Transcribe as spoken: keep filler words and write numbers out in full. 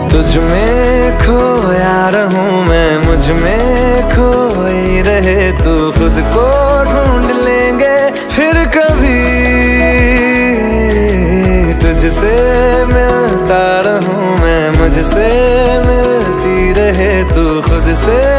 तुझ में खोया रहूं मैं, मुझ में खोई रहे तू, खुद को ढूंढ लेंगे फिर कभी। तुझसे मिलता रहूं मैं, मुझसे मिलती रहे तू, खुद से